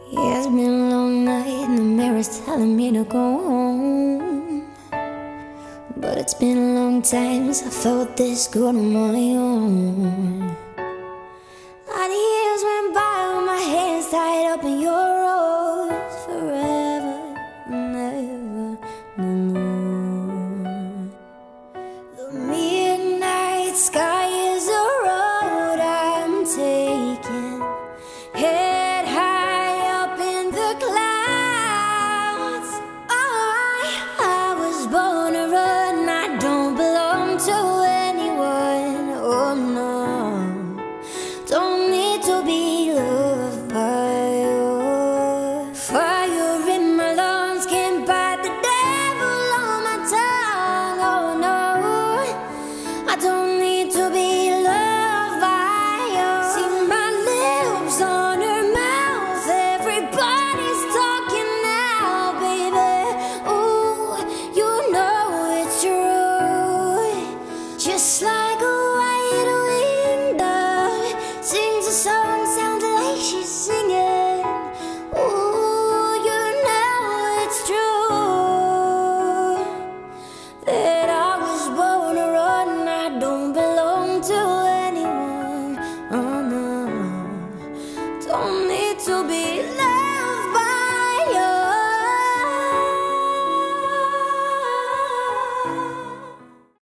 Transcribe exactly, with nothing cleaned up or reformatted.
Yeah, it's been a long night and the mirror's telling me to go home. But it's been a long time since I felt this good on my own. A lot of years went by with my hands tied up in your rose. Forever and ever no more. The midnight sky is a road I'm taking, head high up in the clouds. Oh, I, I was born to run, I don't belong to anyone. Oh no, don't need to be loved by you. Fire in my lungs can't bite the devil on my tongue. Oh no, I don't need to be loved by you. See my lips on her mouth, everybody's talking now, baby. Ooh, you know it's true. Just like a white winged dove sings a song, sounds like she's singing. Ooh, you know it's true that I was born to run, I don't belong to anyone. Oh no, don't need to be loved.